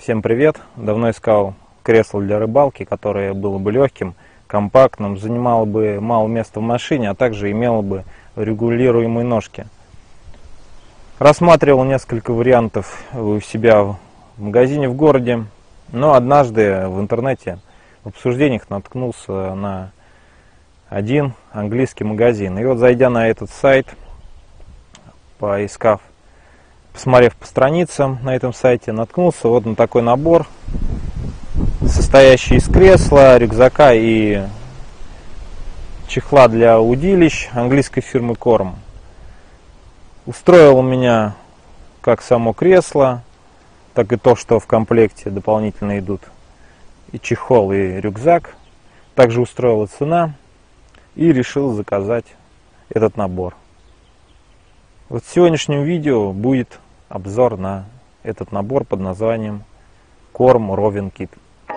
Всем привет! Давно искал кресло для рыбалки, которое было бы легким, компактным, занимало бы мало места в машине, а также имело бы регулируемые ножки. Рассматривал несколько вариантов у себя в магазине в городе, но однажды в интернете в обсуждениях наткнулся на один английский магазин. И вот, зайдя на этот сайт, посмотрев по страницам на этом сайте, наткнулся вот на такой набор, состоящий из кресла, рюкзака и чехла для удилищ английской фирмы Корм. Устроило меня как само кресло, так и то, что в комплекте дополнительно идут и чехол, и рюкзак. Также устроила цена, и решил заказать этот набор. Вот в сегодняшнем видео будет обзор на этот набор под названием Корм Roving Kit.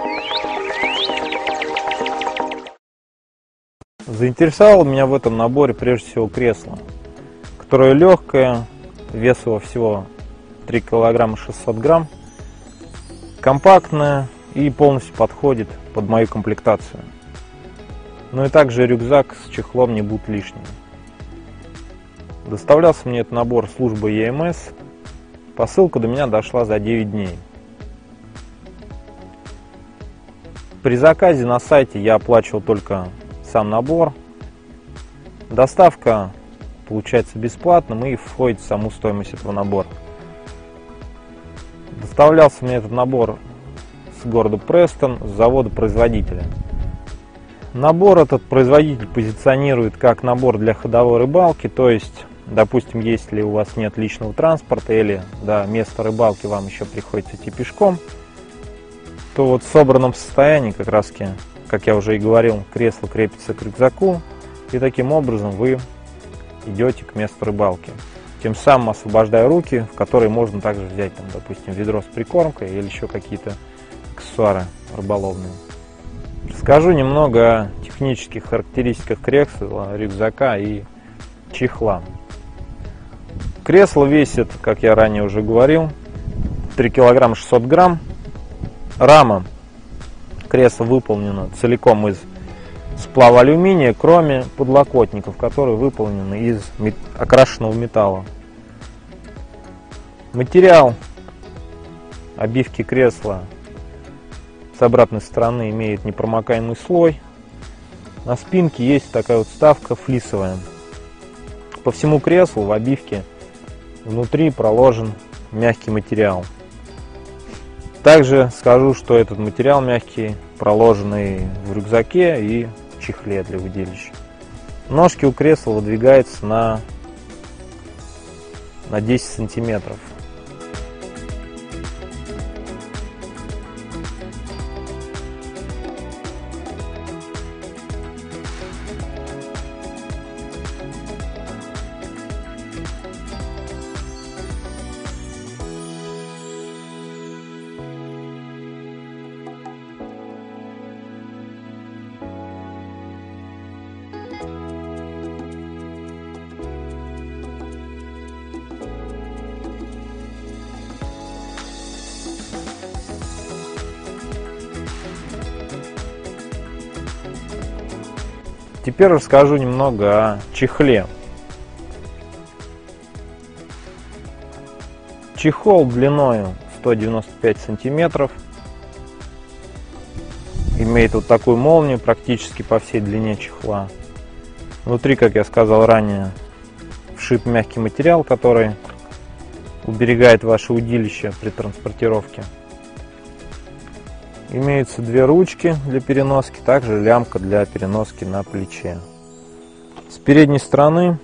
Заинтересовало меня в этом наборе прежде всего кресло, которое легкое, вес его всего 3 кг 600 грамм, компактное и полностью подходит под мою комплектацию. Ну и также рюкзак с чехлом не будут лишними. Доставлялся мне этот набор службой ЕМС. Посылка до меня дошла за 9 дней. При заказе на сайте я оплачивал только сам набор. Доставка получается бесплатным и входит в саму стоимость этого набора. Доставлялся мне этот набор с города Престон, с завода-производителя. Набор этот производитель позиционирует как набор для ходовой рыбалки, то есть, допустим, если у вас нет личного транспорта или до места рыбалки вам еще приходится идти пешком, то вот в собранном состоянии, как раз, как я уже и говорил, кресло крепится к рюкзаку, и таким образом вы идете к месту рыбалки, тем самым освобождая руки, в которые можно также взять, там, допустим, ведро с прикормкой или еще какие-то аксессуары рыболовные. Расскажу немного о технических характеристиках кресла, рюкзака и чехла. Кресло весит, как я ранее уже говорил, 3 кг 600 грамм. Рама кресла выполнена целиком из сплава алюминия, кроме подлокотников, которые выполнены из окрашенного металла. Материал обивки кресла с обратной стороны имеет непромокаемый слой. На спинке есть такая вот вставка флисовая. По всему креслу в обивке внутри проложен мягкий материал. Также скажу, что этот материал мягкий проложен и в рюкзаке, и в чехле для удилища. Ножки у кресла выдвигаются на 10 сантиметров. Теперь расскажу немного о чехле. Чехол длиной 195 сантиметров. Имеет вот такую молнию практически по всей длине чехла. Внутри, как я сказал ранее, вшит мягкий материал, который уберегает ваше удилище при транспортировке. Имеются две ручки для переноски, также лямка для переноски на плече. С передней стороны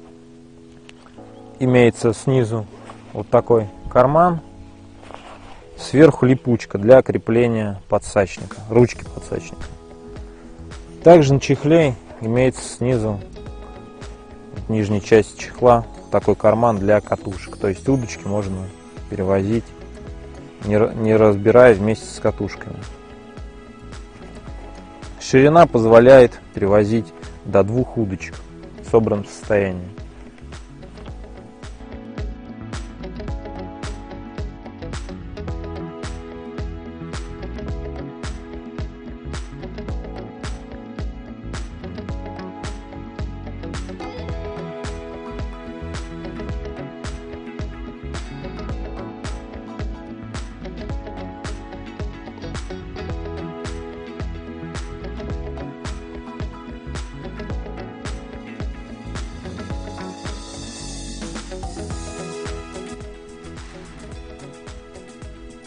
имеется снизу вот такой карман, сверху липучка для крепления подсачника, ручки подсачника. Также на чехле имеется снизу, в нижней части чехла, такой карман для катушек, то есть удочки можно перевозить, не разбирая вместе с катушками. Ширина позволяет перевозить до 2 удочек в собранном состоянии.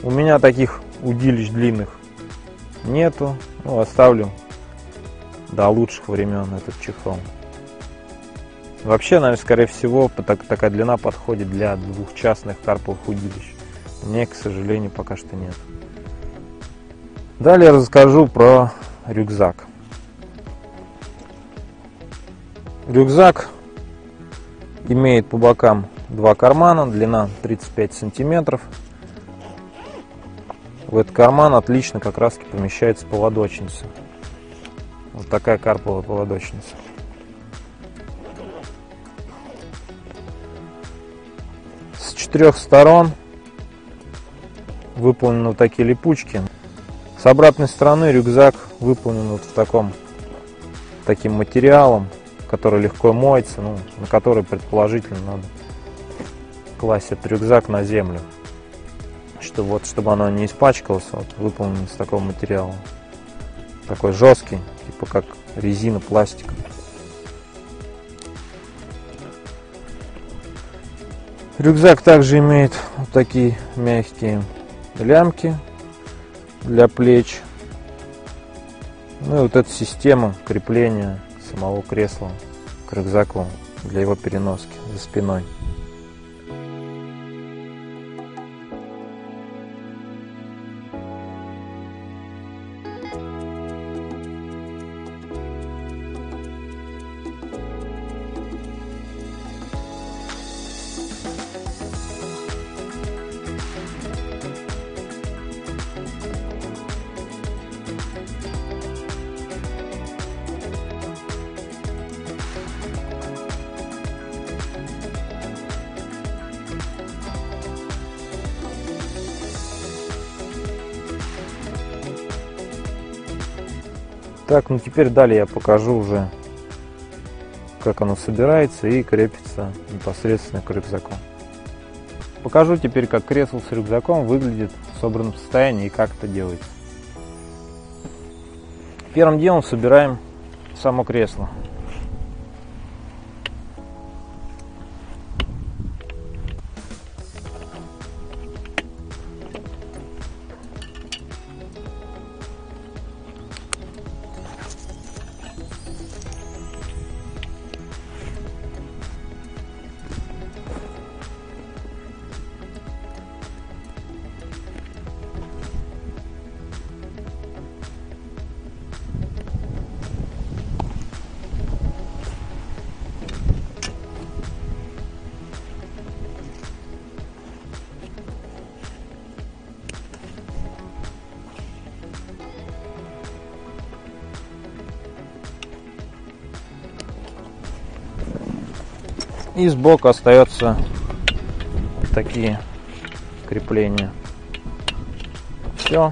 У меня таких удилищ длинных нету, ну, оставлю до лучших времен этот чехол. Вообще, наверное, скорее всего, такая длина подходит для двухчастных карповых удилищ. Мне, к сожалению, пока что нет. Далее расскажу про рюкзак. Рюкзак имеет по бокам два кармана, длина 35 сантиметров. В этот карман отлично как раз помещается поводочница. Вот такая карповая поводочница. С 4 сторон выполнены вот такие липучки. С обратной стороны рюкзак выполнен вот таким материалом, который легко моется, ну, на который предположительно надо класть этот рюкзак на землю, чтобы оно не испачкалось. Вот, выполнен из такого материала, такой жесткий, типа как резина, пластик. Рюкзак также имеет вот такие мягкие лямки для плеч. Ну и вот эта система крепления самого кресла к рюкзаку для его переноски за спиной. Так, ну теперь далее я покажу уже, как оно собирается и крепится непосредственно к рюкзаку. Покажу теперь, как кресло с рюкзаком выглядит в собранном состоянии и как это делается. Первым делом собираем само кресло. И сбоку остаются такие крепления. Все.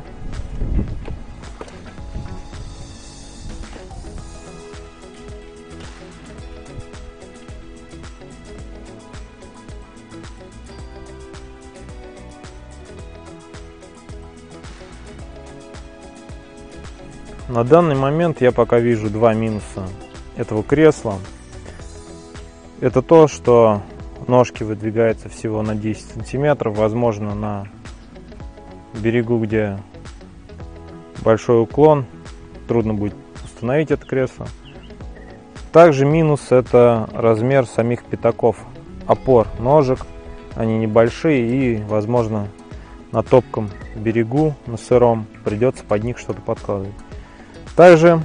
На данный момент я пока вижу два минуса этого кресла. Это то, что ножки выдвигаются всего на 10 сантиметров, возможно, на берегу, где большой уклон, трудно будет установить это кресло. Также минус — это размер самих пятаков, опор ножек. Они небольшие и, возможно, на топком берегу, на сыром, придется под них что-то подкладывать. Также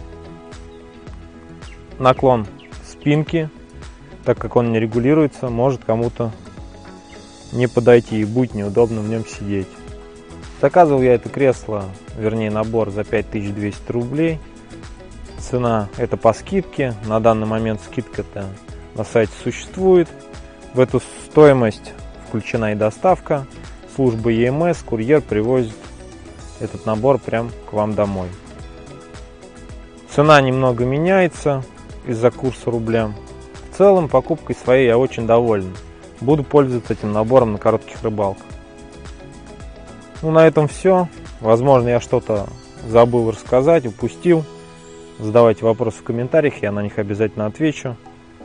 наклон спинки, так как он не регулируется, может кому-то не подойти и будет неудобно в нем сидеть. Заказывал я это кресло, вернее набор, за 5200 рублей. Цена это по скидке. На данный момент скидка-то на сайте существует. В эту стоимость включена и доставка. Служба ЕМС, курьер привозит этот набор прям к вам домой. Цена немного меняется из-за курса рубля. В целом, покупкой своей я очень доволен. Буду пользоваться этим набором на коротких рыбалках. Ну, на этом все. Возможно, я что-то забыл рассказать, упустил. Задавайте вопросы в комментариях, я на них обязательно отвечу.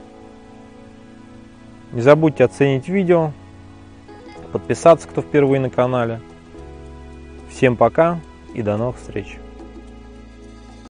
Не забудьте оценить видео, подписаться, кто впервые на канале. Всем пока и до новых встреч!